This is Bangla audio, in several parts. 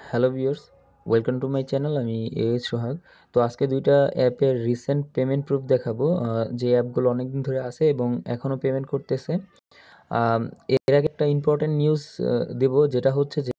Hello viewers, welcome to my channel. আমি সোহাগ। তো আজকে দুইটা অ্যাপের রিসেন্ট পেমেন্ট প্রুফ দেখাবো, যে অ্যাপগুলো অনেকদিন ধরে আছে এবং এখনও পেমেন্ট করতেছে। আম, এর আগে একটা ইম্পর্টেন্ট নিউজ দেব, যেটা হচ্ছে যে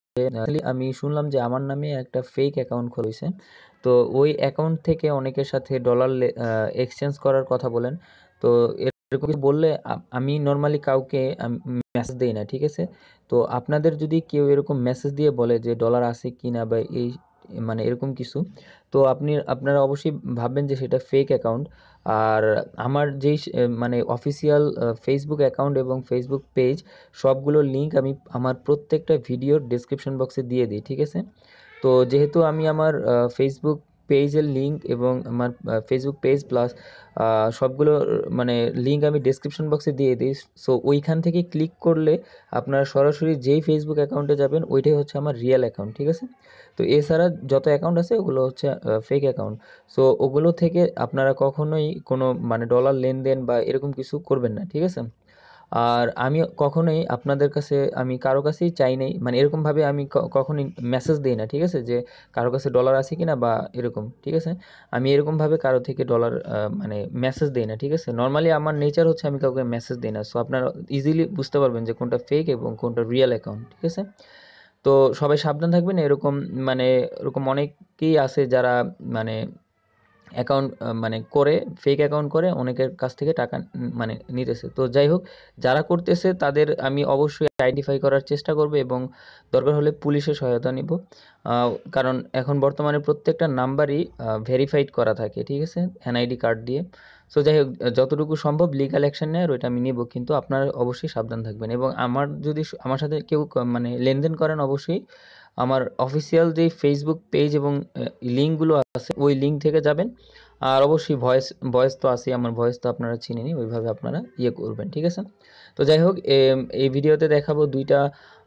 আমি শুনলাম যে আমার নামে একটা ফেক অ্যাকাউন্ট খুলেছে। তো ওই অ্যাকাউন্ট থেকে অনেকের সাথে ডলার এক্সচেঞ্জ করার কথা বলেন। তো এরকম কিছু বললে আমি নর্মালি কাউকে মেসেজ দেই না, ঠিক আছে? তো আপনাদের যদি কেউ এরকম মেসেজ দিয়ে বলে যে ডলার আছে কি না বা এই মানে এরকম কিছু, তো আপনারা অবশ্যই ভাববেন যে সেটা ফেক অ্যাকাউন্ট। আর আমার যেই মানে অফিসিয়াল ফেসবুক অ্যাকাউন্ট এবং ফেসবুক পেজ, সবগুলোর লিঙ্ক আমি আমার প্রত্যেকটা ভিডিওর ডেসক্রিপশন বক্সে দিয়ে দিই, ঠিক আছে? তো যেহেতু আমি আমার ফেসবুক পেজের লিঙ্ক এবং আমার ফেসবুক পেজ প্লাস সবগুলো মানে লিঙ্ক আমি ডেসক্রিপশন বক্সে দিয়ে দিই। সো ওইখান থেকে ক্লিক করলে আপনারা সরাসরি যেই ফেসবুক অ্যাকাউন্টে যাবেন ওইটাই হচ্ছে আমার রিয়েল অ্যাকাউন্ট, ঠিক আছে? তো এছাড়া যত অ্যাকাউন্ট আছে ওগুলো হচ্ছে ফেক অ্যাকাউন্ট। সো ওগুলো থেকে আপনারা কখনোই কোনো মানে ডলার লেনদেন বা এরকম কিছু করবেন না, ঠিক আছে? আর আমি কখনোই আপনাদের কাছে আমি কারো কাছেই চাই নাই, মানে এরকমভাবে আমি কখনোই মেসেজ দিই না, ঠিক আছে? যে কারো কাছে ডলার আছে কিনা বা এরকম, ঠিক আছে? আমি এরকমভাবে কারো থেকে ডলার মানে মেসেজ দিই না, ঠিক আছে? নর্মালি আমার নেচার হচ্ছে আমি কাউকে মেসেজ দিই না। সো আপনারা ইজিলি বুঝতে পারবেন যে কোনটা ফেক এবং কোনটা রিয়েল অ্যাকাউন্ট, ঠিক আছে? তো সবাই সাবধান থাকবেন। এরকম মানে এরকম অনেকেই আছে যারা মানে অ্যাকাউন্ট মানে করে ফেক অ্যাকাউন্ট করে অনেকের কাছ থেকে টাকা মানে নিতেছে। তো যাই হোক, যারা করতেছে তাদের আমি অবশ্যই আইডেন্টিফাই করার চেষ্টা করব এবং দরকার হলে পুলিশের সহায়তা নিব। কারণ এখন বর্তমানে প্রত্যেকটা নাম্বারই ভেরিফাইড করা থাকে, ঠিক আছে? এনআইডি কার্ড দিয়ে। সো যাই হোক, যতটুকু সম্ভব লিগ্যাল অ্যাকশন নেওয়ার ওইটা আমি নিব, কিন্তু আপনারা অবশ্যই সাবধান থাকবেন। এবং আমার যদি আমার সাথে কেউ মানে লেনদেন করেন, অবশ্যই আমার অফিসিয়াল যে ফেসবুক পেজ এবং লিঙ্কগুলো আছে ওই লিঙ্ক থেকে যাবেন। আর অবশ্যই ভয়েস ভয়েস তো আছেই, আমার ভয়েস তো আপনারা চিনেনই, ওইভাবে আপনারা ইয়ে করবেন, ঠিক আছে? তো যাই হোক, এই ভিডিওতে দেখাবো দুইটা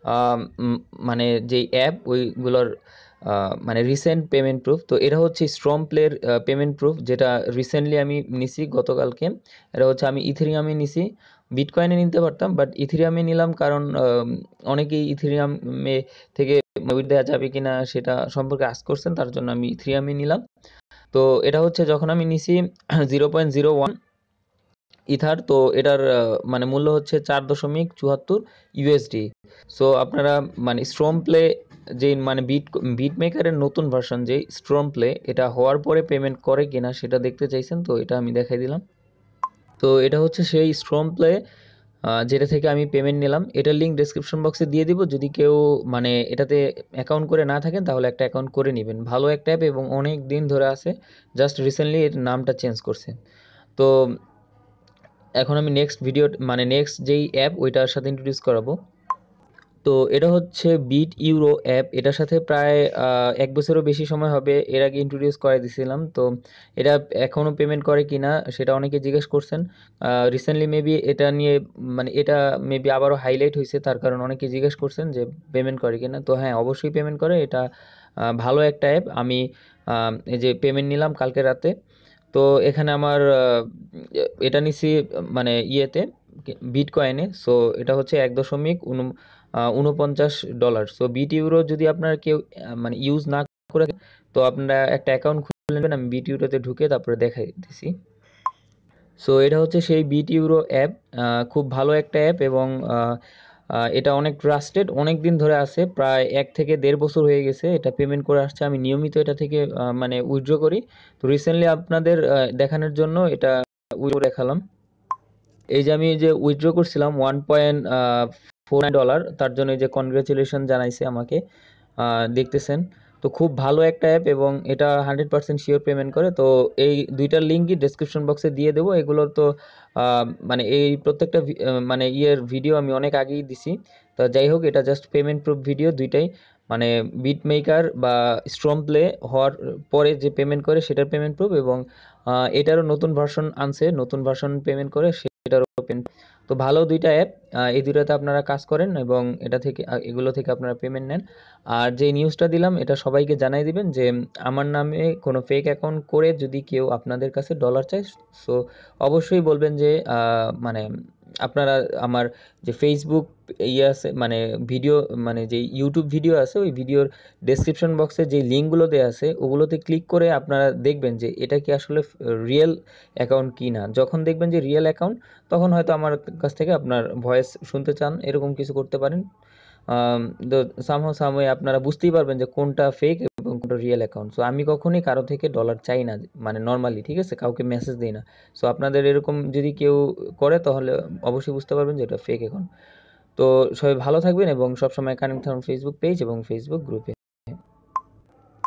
মানে যেই অ্যাপ ওইগুলোর মানে রিসেন্ট পেমেন্ট প্রুফ। তো এটা হচ্ছে স্ট্রম প্লের পেমেন্ট প্রুফ, যেটা রিসেন্টলি আমি নিছি গতকালকে। এটা হচ্ছে আমি ইথেরিয়ামে নিছি, বিটকয়েনে নিতে পারতাম বাট ইথেরিয়ামে নিলাম, কারণ অনেকেই ইথেরিয়ামে থেকে দেওয়া যাবে কিনা সেটা সম্পর্কে আস্ক করছেন, তার জন্য আমি ইথেরিয়ামে নিলাম। তো এটা হচ্ছে যখন আমি নিছি 0.01 ইথার, তো এটার মানে মূল্য হচ্ছে 4.74 ইউএসডি। সো আপনারা মানে স্ট্রম প্লে যে মানে বিট মেকারের নতুন ভার্সন যে স্ট্রম প্লে, এটা হওয়ার পরে পেমেন্ট করে কিনা সেটা দেখতে চাইছেন, তো এটা আমি দেখাই দিলাম। তো এটা হচ্ছে সেই স্ট্রম প্লে যেটা থেকে আমি পেমেন্ট নিলাম। এটার লিঙ্ক ডেসক্রিপশন বক্সে দিয়ে দিব। যদি কেউ মানে এটাতে অ্যাকাউন্ট করে না থাকেন তাহলে একটা অ্যাকাউন্ট করে নেবেন। ভালো একটা অ্যাপ এবং অনেক দিন ধরে আছে, জাস্ট রিসেন্টলি এর নামটা চেঞ্জ করছে। তো এখন আমি নেক্সট ভিডিও মানে নেক্সট যেই অ্যাপ ওইটার সাথে ইন্ট্রোডিউস করাবো। তো এটা হচ্ছে বিট ইউরো অ্যাপ। এটার সাথে প্রায় ১ বছরেরও বেশি সময় হবে, এর আগে ইন্ট্রোডিউস করে দিয়েছিলাম। তো এটা এখনও পেমেন্ট করে কিনা সেটা অনেকে জিজ্ঞেস করছেন। রিসেন্টলি মেবি এটা নিয়ে মানে এটা মেবি আবারও হাইলাইট হয়েছে, তার কারণ অনেকে জিজ্ঞেস করছেন যে পেমেন্ট করে কিনা। তো হ্যাঁ, অবশ্যই পেমেন্ট করে। এটা ভালো একটা অ্যাপ। আমি এই যে পেমেন্ট নিলাম কালকে রাতে। তো এখানে আমার এটা নিছি মানে ইয়েতে বিটকয়েনে। সো এটা হচ্ছে 1.49 ডলার। সো বিট ইউরো যদি আপনার কেউ মানে ইউজ না করে থাকেন, তো আপনারা একটা অ্যাকাউন্ট খুলে নেবেন। আমি বিট ইউরোতে ঢুকে তারপরে দেখাই দিছি। সো এটা হচ্ছে সেই বিট ইউরো অ্যাপ। খুব ভালো একটা অ্যাপ এবং এটা অনেক ট্রাস্টেড, অনেক দিন ধরে আছে, প্রায় 1 থেকে 1.5 বছর হয়ে গেছে এটা পেমেন্ট করে আসছে। আমি নিয়মিত এটা থেকে মানে উইথড্র করি। তো রিসেন্টলি আপনাদের দেখানোর জন্য এটা উইথড্র দেখালাম। এই যে আমি যে উইথড্র করছিলাম 1.49 ডলার, তার জন্য এই যে কনগ্রাচুলেশন জানাইছে আমাকে, দেখতেছেন। তো খুব ভালো একটা অ্যাপ এবং এটা 100% শিওর পেমেন্ট করে। তো এই দুইটার লিঙ্কই ডেসক্রিপশন বক্সে দিয়ে দেবো। এগুলোর তো মানে এই প্রত্যেকটা মানে ইয়ের ভিডিও আমি অনেক আগেই দিছি। তো যাই হোক, এটা জাস্ট পেমেন্ট প্রুফ ভিডিও দুইটাই, মানে বিট মেকার বা স্ট্রম প্লে হওয়ার পরে যে পেমেন্ট করে সেটার পেমেন্ট প্রুফ, এবং এটারও নতুন ভার্সন আনছে, নতুন ভার্সন পেমেন্ট করে সেটারও পেমেন্ট। তো ভালো দুইটা অ্যাপ, এই দুইটাতে আপনারা কাজ করেন এবং এটা থেকে এগুলো থেকে আপনারা পেমেন্ট নেন। আর যে নিউজটা দিলাম এটা সবাইকে জানাই দিবেন যে আমার নামে কোনো ফেক অ্যাকাউন্ট করে যদি কেউ আপনাদের কাছে ডলার চায়, সো অবশ্যই বলবেন যে মানে আপনারা আমার যে Facebook ইয়ে আছে মানে ভিডিও মানে যে ইউটিউব ভিডিও আছে ওই ভিডিওর ডেসক্রিপশন বক্সে যে লিঙ্কগুলো দেওয়া আছে ওগুলোতে ক্লিক করে আপনারা দেখবেন যে এটা কি আসলে রিয়েল অ্যাকাউন্ট কি না। যখন দেখবেন যে রিয়েল অ্যাকাউন্ট তখন হয়তো আমার কাছ থেকে আপনার ভয়েস শুনতে চান, এরকম কিছু করতে পারেন। তো সামহাও আপনারা বুঝতেই পারবেন যে কোনটা ফেক এবং কোনটা রিয়েল অ্যাকাউন্ট। সো আমি কখনোই কারো থেকে ডলার চাই না, মানে নর্মালি, ঠিক আছে? কাউকে মেসেজ দিই না। সো আপনাদের এরকম যদি কেউ করে তাহলে অবশ্যই বুঝতে পারবেন যে এটা ফেক অ্যাকাউন্ট। তো সবাই ভালো থাকবেন এবং সবসময় কানেক্ট থাকুন ফেসবুক পেজ এবং ফেসবুক গ্রুপে।